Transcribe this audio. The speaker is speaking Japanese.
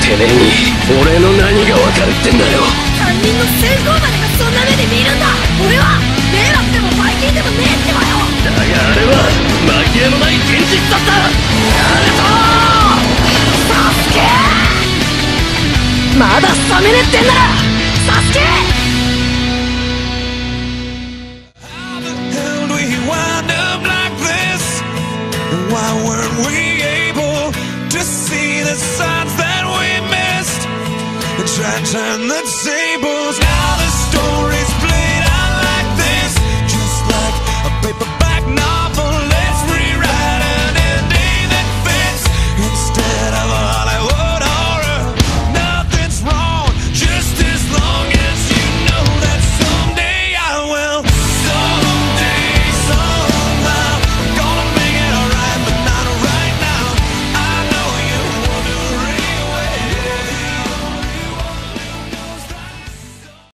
てめえに俺の何が分かるってんだよ。 担任の先行までがそんな目で見るんだ。俺は迷惑でもバイキンでもねえってばよ。 だがあれは紛れもない現実だった。ナルトサスケまだ冷めねってんならサスケ。 Why weren't we able to see the signs that we missed and try to turn the tables? Now the story